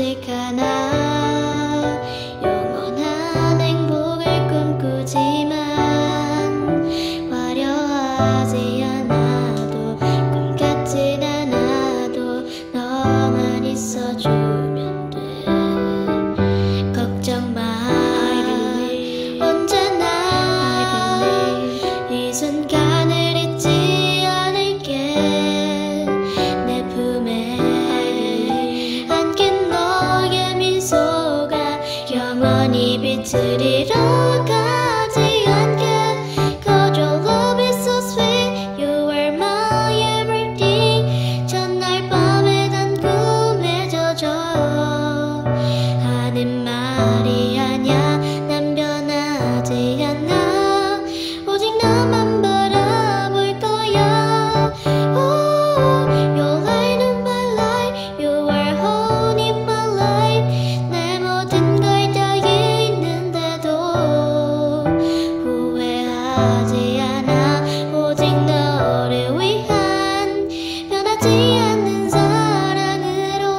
오직 하나 영원한 행복을 꿈꾸지만 화려하지 않아도 꿈 같진 않아도 너만 있어주면 돼. 걱정 마 언제나 이 순간을 잊지 않을게. 내 품에 안긴 너의 미소가 영원히 빛을 잃어가지 않게. Cause your love is so sweet, you are my everything. 전날 밤에 단 꿈에 젖어 하는 말이 아냐. 난 변하지 않아 오직 너만 바라볼 거야. Oh, your light of my life, you are holding my life. 내 모든 걸 다 있는데도 후회하지 않아 오직 너를 위한 변하지 않는 사랑으로.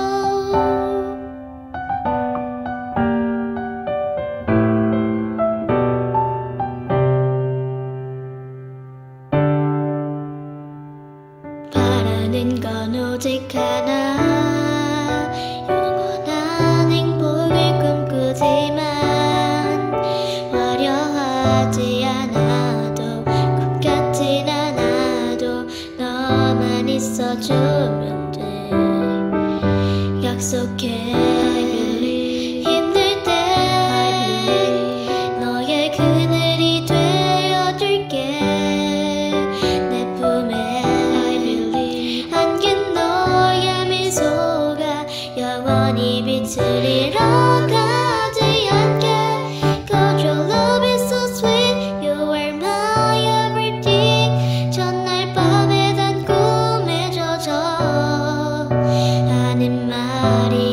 바라는 건 오직 하나 영원한 행복을 꿈꾸지만 화려하지 않아도 꿈 같진 않아도 너만 있어주면 돼. 약속해 힘들 때 너의 그늘이 되어줄게. 내 품에 안긴 너의 미소가 영원히 빛을 잃어가지 않게. Cause your love is so sweet, you are my everything. 전날 밤에 단 꿈에 젖어 하는 말이